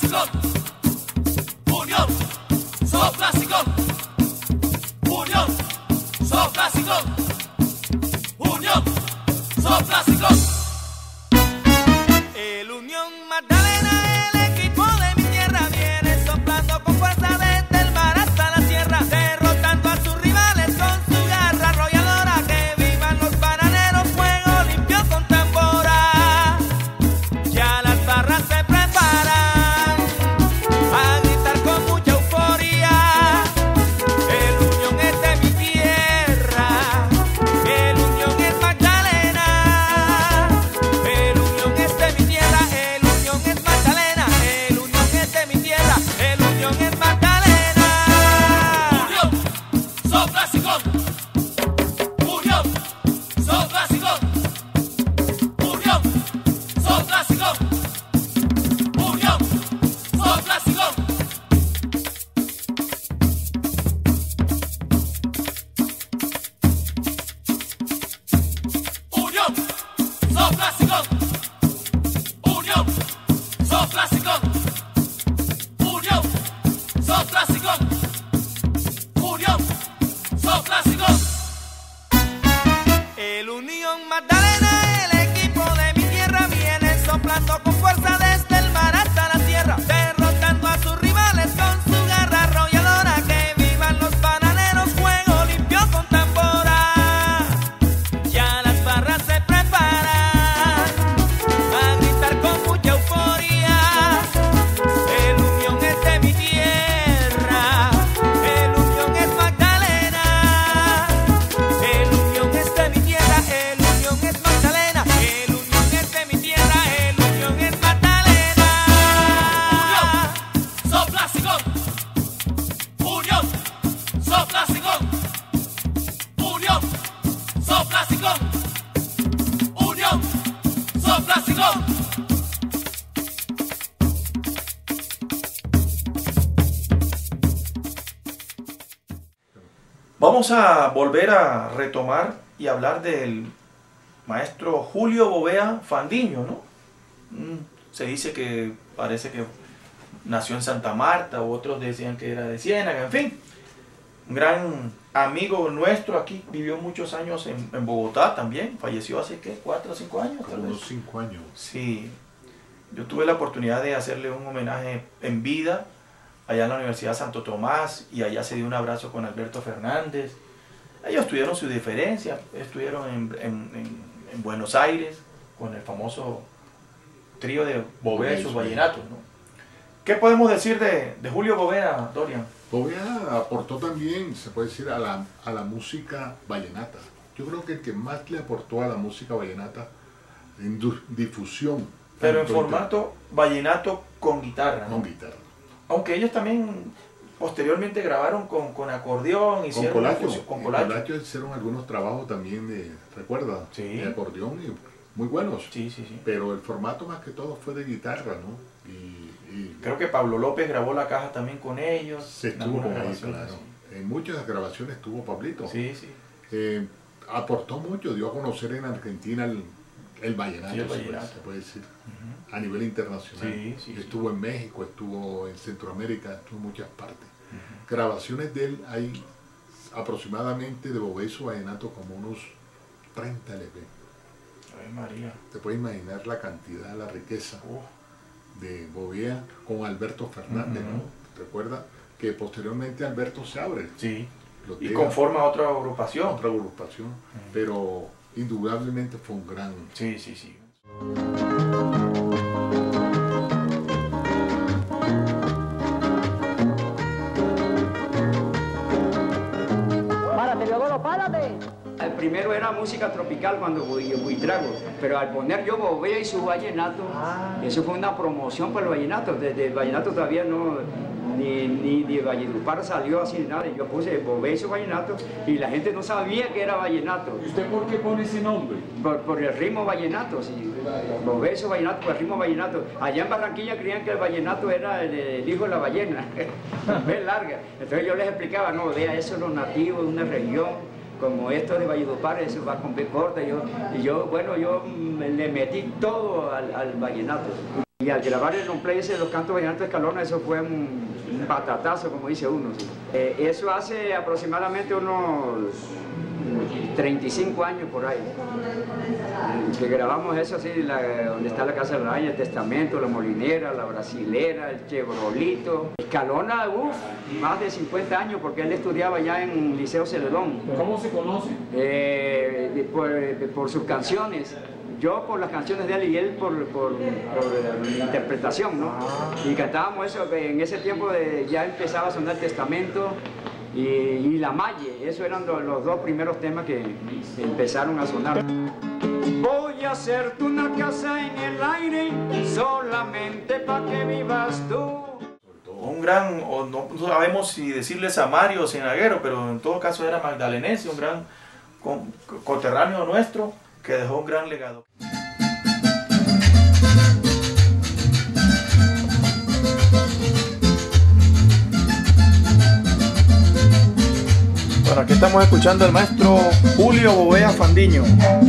Soplasticón, unión, Soplasticón, unión, Soplasticón, unión, Soplasticón. El Unión Magdalena, el equipo de mi tierra, viene soplando con fuerza desde el mar hasta la sierra, derrotando a sus rivales con su garra arrolladora. Que vivan los bananeros, fuego limpio con tambora. Ya las barras se preparan a gritar con mucha euforia. El Unión es de mi tierra, el Unión es Magdalena. El Unión es de mi tierra, el Unión es Magdalena. El Unión es de mi tierra, el Unión es Magdalena. Unión, Soplasticón, unión, Soplasticón, unión, Soplasticón, unión, Soplasticón. Unión, Soplasticón, unión, Soplasticón, unión, Soplasticón, unión, Soplasticón. El Unión Magdalena, el equipo de mi tierra, viene soplando con fuerza desde el mar hasta la tierra, derrotando a sus rivales con su garra arrolladora. Que vivan los bananeros, fuego limpio con tambora. Ya las barras se preparan a gritar con mucha euforia. El Unión es de mi tierra, el Unión es Magdalena. El Unión es de mi tierra, el Unión es Magdalena. El Unión es de mi tierra, el Unión es Magdalena. Unión, Soplasticón, unión, Soplasticón, unión, Soplasticón, unión, Soplasticón. Vamos a volver a retomar y hablar del maestro Julio Bovea Fandiño, ¿no? Se dice que parece que nació en Santa Marta, otros decían que era de Ciénaga, en fin. Un gran amigo nuestro aquí, vivió muchos años en Bogotá también, falleció hace, ¿qué? 4 o 5 años, tal Como vez. unos 5 años. Sí, yo tuve la oportunidad de hacerle un homenaje en vida allá en la Universidad Santo Tomás, y allá se dio un abrazo con Alberto Fernández. Ellos tuvieron su diferencia, estuvieron en Buenos Aires con el famoso trío de Bovea y sus vallenatos, ¿no? ¿Qué podemos decir de Julio Bovea, Dorian? Bovea aportó también, se puede decir, a la música vallenata. Yo creo que el que más le aportó a la música vallenata en difusión. Pero en tanto formato vallenato con guitarra, ¿no? con guitarra. Aunque ellos también posteriormente grabaron con acordeón, Con hicieron una Colacho. fusión con En Colacho. Colacho hicieron algunos trabajos también de, ¿recuerda? Sí. De acordeón y muy buenos. Sí, sí, sí. Pero el formato más que todo fue de guitarra, ¿no? Y Creo que Pablo López grabó la caja también con ellos. se en estuvo algunas con ahí, grabaciones, claro. En muchas grabaciones estuvo Pablito. Sí, sí. Aportó mucho, dio a conocer en Argentina el vallenato, Sí, el vallenato. se puede decir, a nivel internacional. Sí, sí, sí. Estuvo en México, estuvo en Centroamérica, estuvo en muchas partes. Grabaciones de él hay aproximadamente de Bovea y su vallenato como unos 30 LP. Ay, María. Te puedes imaginar la cantidad, la riqueza Uf. de Bovea con Alberto Fernández, Ujú. ¿no? Recuerda que posteriormente Alberto se abre. Sí. Lo Y deja, conforma otra agrupación. otra agrupación, pero indudablemente fue un gran... Sí, sí, sí. Párate, Teodoro, párate. El primero era música tropical cuando Buitrago, pero al poner yo Bovea y su vallenato, eso fue una promoción para el vallenato. Desde el vallenato todavía no, ni Valledupar salió así nada. Yo puse Bovea y su vallenato y la gente no sabía que era vallenato. ¿Y usted por qué pone ese nombre? Por el ritmo vallenato, sí. Bovea y su vallenato, por el ritmo vallenato. Allá en Barranquilla creían que el vallenato era el hijo de la ballena, es larga. Entonces yo les explicaba, no, vea, eso es lo nativo de una región. Como esto de Valledupar, eso va con B corta, yo le metí todo al vallenato. Y al grabar el long play ese de los cantos vallenatos de Escalona, eso fue un batatazo, como dice uno. ¿Sí? Eso hace aproximadamente unos 35 años por ahí, que grabamos eso así, donde está la Casa de Raya, el Testamento, la Molinera, la Brasilera, el Chevrolito. Escalona, más de 50 años, porque él estudiaba ya en Liceo Celedón. ¿Cómo se conoce? Por sus canciones. Yo por las canciones de él y él por la interpretación, ¿no? Y cantábamos eso, en ese tiempo ya empezaba a sonar Testamento y La Malle. Esos eran los dos primeros temas que empezaron a sonar. Voy a hacerte una casa en el aire solamente para que vivas tú. Un gran, o no sabemos si decirle Samario o Cienaguero, pero en todo caso era magdalenense, un gran coterráneo nuestro, que dejó un gran legado. Bueno, aquí estamos escuchando al maestro Julio Bovea Fandiño.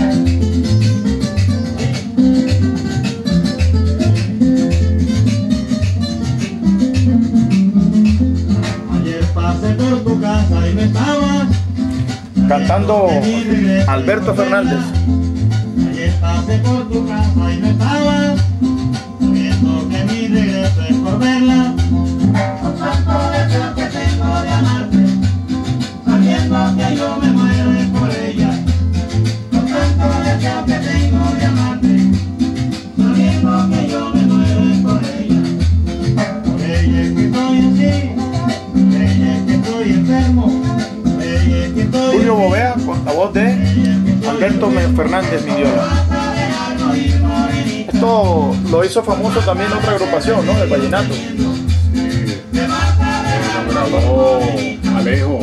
Ayer pasé por tu casa y me estabas Cantando Alberto Fernández. Ayer pasé por tu casa y me estabas sabiendo que mi regreso es por verla. Con tanto deseo que tengo de amarte, sabiendo que yo me muero por ella. Con tanto deseo que tengo de amarte, sabiendo que yo me muero por ella. Por ella es que estoy así, por ella es que estoy enfermo. Julio Bovea con la voz de Alberto Fernández Midiola. Esto lo hizo famoso también otra agrupación, ¿no? El vallenato. Grabó Alejo.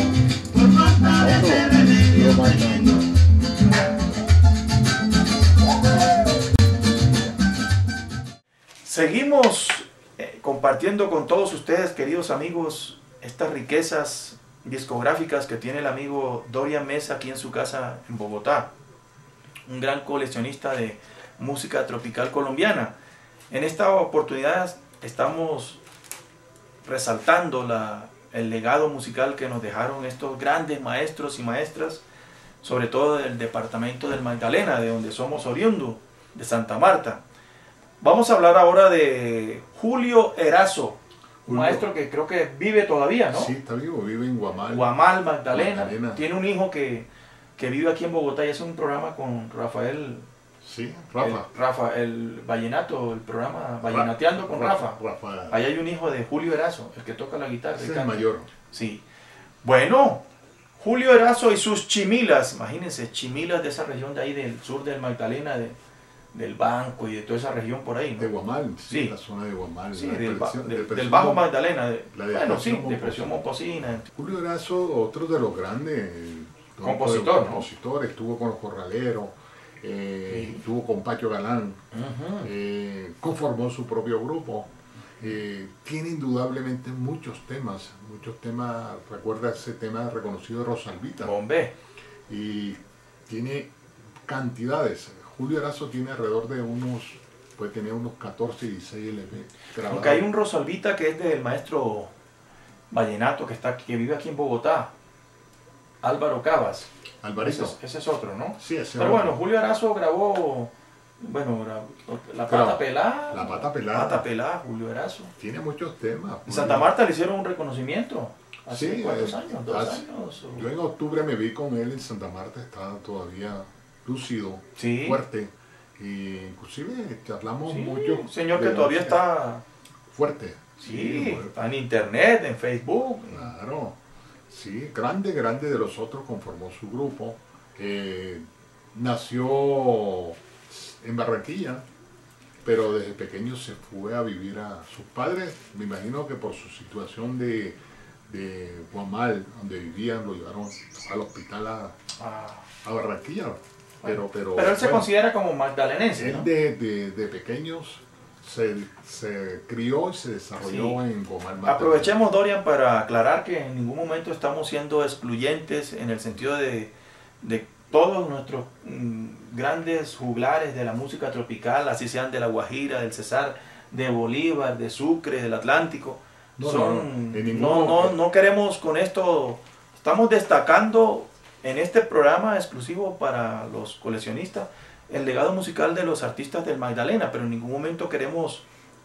Seguimos compartiendo con todos ustedes, queridos amigos, estas riquezas discográficas que tiene el amigo Dorian Mesa aquí en su casa en Bogotá, un gran coleccionista de música tropical colombiana. En esta oportunidad estamos resaltando el legado musical que nos dejaron estos grandes maestros y maestras, sobre todo del departamento del Magdalena, de donde somos oriundos, de Santa Marta. Vamos a hablar ahora de Julio Erazo, un maestro que creo que vive todavía, ¿no? Sí, está vivo, vive en Guamal. Guamal, Magdalena. Tiene un hijo que vive aquí en Bogotá y hace un programa con Rafael. Sí, Rafa. Rafa, el vallenato, el programa Vallenateando con Rafa. Ahí hay un hijo de Julio Erazo, el que toca la guitarra. Es el mayor. Sí. Bueno, Julio Erazo y sus chimilas, imagínense, chimilas de esa región de ahí del sur del Magdalena, del Banco y de toda esa región por ahí, ¿no? De Guamal, sí, la zona de Guamal. Sí, del Bajo Magdalena, bueno, sí, depresión Momposina. Julio Erazo, otro de los grandes compositores, estuvo con los Corraleros, estuvo con Pacho Galán, conformó su propio grupo. Tiene indudablemente muchos temas, recuerda ese tema reconocido de Rosalvita. Bombé. Y tiene cantidades. Julio Erazo tiene alrededor de puede tener unos 14 y 16 LP grabados. Aunque hay un Rosalvita que es del maestro vallenato que vive aquí en Bogotá, Álvaro Cabas. Alvarito. Ese es otro, ¿no? Sí, ese Pero bueno, Julio Erazo grabó, La Pata Pelada. La Pata Pelada. Pata Pelada, Julio Erazo. Tiene muchos temas. En Santa Marta le hicieron un reconocimiento. ¿Hace cuántos años? ¿2 años? Yo en octubre me vi con él en Santa Marta, estaba todavía lúcido, fuerte, y inclusive charlamos mucho. Señor que todavía está fuerte. Sí, está en internet, en Facebook. Claro, sí, grande de los otros, conformó su grupo. Nació en Barranquilla, pero desde pequeño se fue a vivir a sus padres, me imagino que por su situación de Guamal, donde vivían, lo llevaron al hospital a Barranquilla. Pero él se considera como magdalenense, ¿no? Él de pequeños se crió y se desarrolló en Guamal. Aprovechemos, Dorian, para aclarar que en ningún momento estamos siendo excluyentes en el sentido de todos nuestros grandes juglares de la música tropical, así sean de La Guajira, del Cesar, de Bolívar, de Sucre, del Atlántico. No Queremos con esto, estamos destacando en este programa exclusivo para los coleccionistas el legado musical de los artistas del Magdalena, pero en ningún momento queremos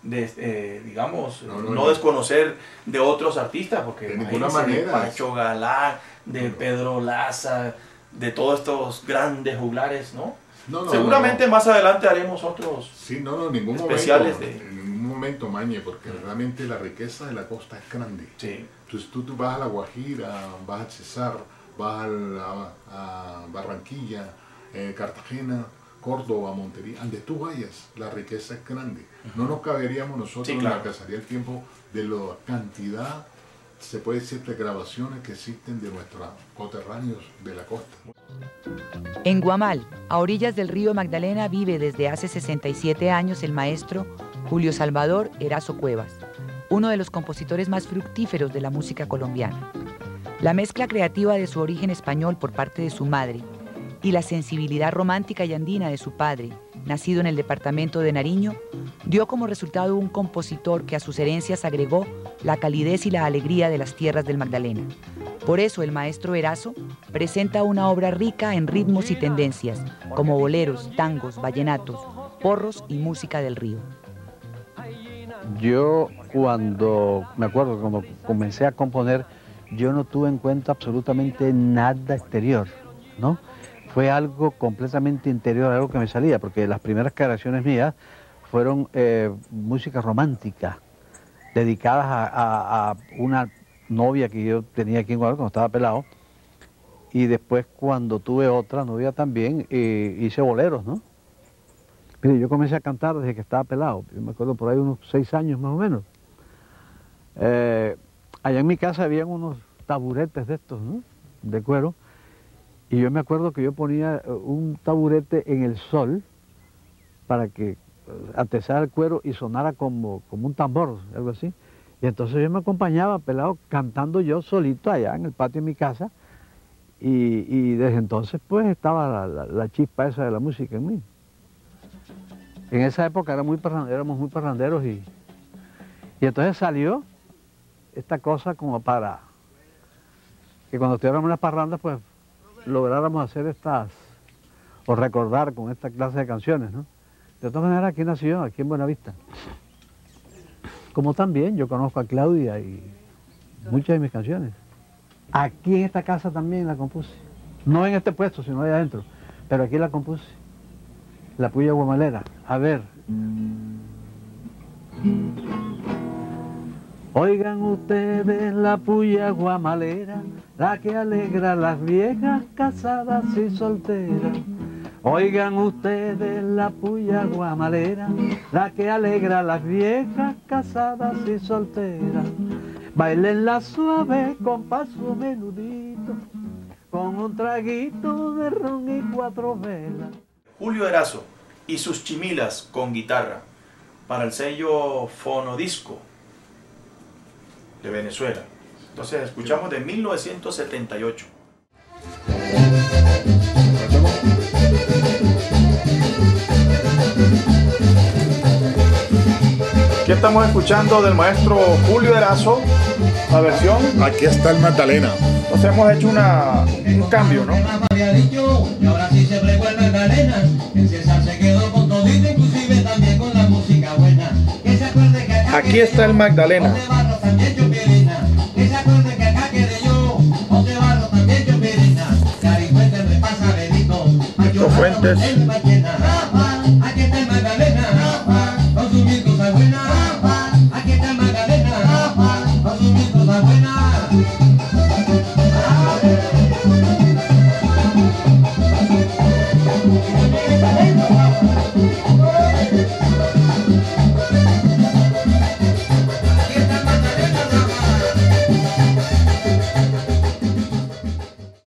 no desconocer de otros artistas, porque de ninguna manera, de Pacho Galán, de Pedro Laza, de todos estos grandes juglares, ¿no? Seguramente más adelante haremos otros especiales en ningún momento, Mañe, porque realmente la riqueza de la costa es grande. Sí. Entonces tú vas a La Guajira, vas a Cesar, vas a Barranquilla, Cartagena, Córdoba, Montería, donde tú vayas, la riqueza es grande. No nos caberíamos nosotros, claro, en la Cacería del Tiempo, de la cantidad, se puede decir, de grabaciones que existen de nuestros coterráneos de la costa. En Guamal, a orillas del río Magdalena, vive desde hace 67 años el maestro Julio Salvador Erazo Cuevas, uno de los compositores más fructíferos de la música colombiana. La mezcla creativa de su origen español por parte de su madre y la sensibilidad romántica y andina de su padre, nacido en el departamento de Nariño, dio como resultado un compositor que a sus herencias agregó la calidez y la alegría de las tierras del Magdalena. Por eso el maestro Erazo presenta una obra rica en ritmos y tendencias, como boleros, tangos, vallenatos, porros y música del río. Yo cuando comencé a componer, yo no tuve en cuenta absolutamente nada exterior, ¿no? Fue algo completamente interior, algo que me salía, porque las primeras creaciones mías fueron música romántica, dedicadas a una novia que yo tenía aquí en Guadalajara cuando estaba pelado, y después cuando tuve otra novia también, hice boleros, ¿no? Mire, yo comencé a cantar desde que estaba pelado, yo me acuerdo por ahí unos 6 años más o menos. Allá en mi casa habían unos taburetes de estos, ¿no?, de cuero, y yo me acuerdo que yo ponía un taburete en el sol para que atesara el cuero y sonara como un tambor, algo así. Y entonces yo me acompañaba pelado cantando yo solito allá en el patio de mi casa, y desde entonces pues estaba la chispa esa de la música en mí. En esa época éramos muy parranderos y entonces salió esta cosa como para que cuando estuviéramos en las parrandas pues lográramos hacer o recordar con esta clase de canciones, ¿no? De todas maneras, aquí nació, aquí en Buenavista. Como también yo conozco a Claudia y muchas de mis canciones. Aquí en esta casa también la compuse. No en este puesto, sino allá adentro. Pero aquí la compuse. La puya guamalera. A ver. Oigan ustedes la puya guamalera, la que alegra a las viejas casadas y solteras. Oigan ustedes la puya guamalera, la que alegra a las viejas casadas y solteras. Bailenla suave con paso menudito, con un traguito de ron y 4 velas. Julio Erazo y sus chimilas con guitarra para el sello Fonodisco de Venezuela. Entonces escuchamos de 1978. Aquí estamos escuchando del maestro Julio Erazo la versión. Aquí está el Magdalena. Entonces hemos hecho un cambio, ¿no? Y ahora sí se plegó el Magdalena. El César se quedó con todito, inclusive también con la música buena. Que se acuerde que acá Aquí está el Magdalena. Que se acuerde que acá quedé yo, José Barro también yo Pirina, Carifuentes repasa Benito, Fuentes.